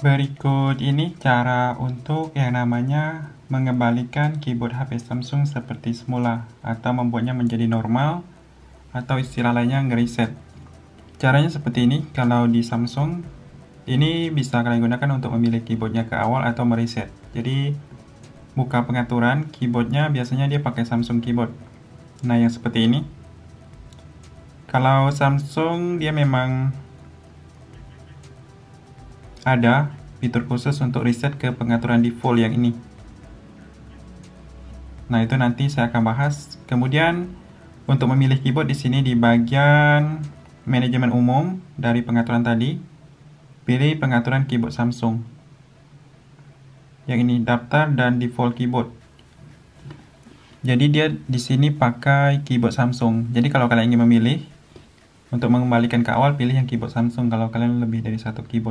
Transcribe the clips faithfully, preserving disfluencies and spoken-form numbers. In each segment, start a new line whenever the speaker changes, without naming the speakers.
Berikut ini cara untuk yang namanya mengembalikan keyboard H P Samsung seperti semula atau membuatnya menjadi normal atau istilah lainnya ngereset. Caranya seperti ini. Kalau di Samsung ini bisa kalian gunakan untuk memilih keyboardnya ke awal atau mereset. Jadi buka pengaturan keyboardnya, biasanya dia pakai Samsung keyboard. Nah, yang seperti ini. Kalau Samsung dia memang ada fitur khusus untuk reset ke pengaturan default yang ini. Nah, itu nanti saya akan bahas. Kemudian untuk memilih keyboard di sini di bagian manajemen umum dari pengaturan tadi, pilih pengaturan keyboard Samsung. Yang ini daftar dan default keyboard. Jadi dia di sini pakai keyboard Samsung. Jadi kalau kalian ingin memilih untuk mengembalikan ke awal, pilih yang keyboard Samsung kalau kalian lebih dari satu keyboard.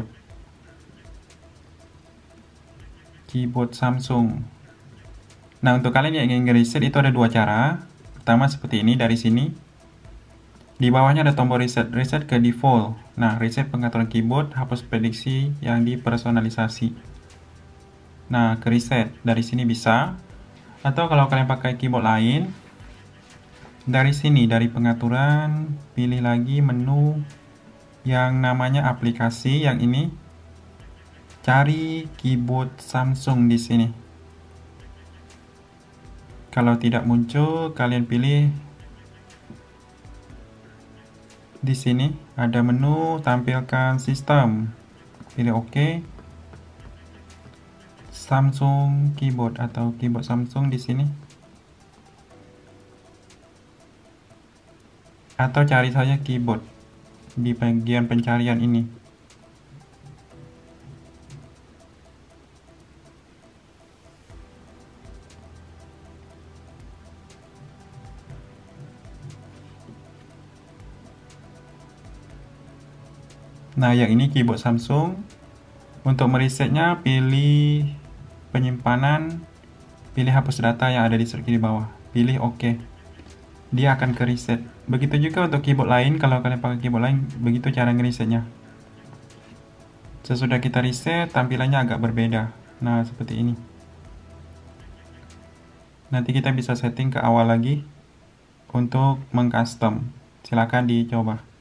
Keyboard Samsung. Nah, untuk kalian yang ingin reset itu ada dua cara. Pertama seperti ini, dari sini. Di bawahnya ada tombol reset, reset ke default. Nah, reset pengaturan keyboard, hapus prediksi yang dipersonalisasi. Nah, ke reset dari sini bisa. Atau kalau kalian pakai keyboard lain, dari sini, dari pengaturan, pilih lagi menu yang namanya aplikasi yang ini. Cari keyboard Samsung di sini. Kalau tidak muncul, kalian pilih di sini ada menu tampilkan sistem. Pilih OK. Samsung keyboard atau keyboard Samsung di sini. Atau cari saja keyboard di bagian pencarian ini. Nah, yang ini keyboard Samsung. Untuk meresetnya, pilih penyimpanan, pilih hapus data yang ada di search di bawah. Pilih OK. Dia akan ke reset. Begitu juga untuk keyboard lain, kalau kalian pakai keyboard lain, begitu cara ngeresetnya. Sesudah kita reset, tampilannya agak berbeda. Nah, seperti ini. Nanti kita bisa setting ke awal lagi untuk mengcustom. Silakan dicoba.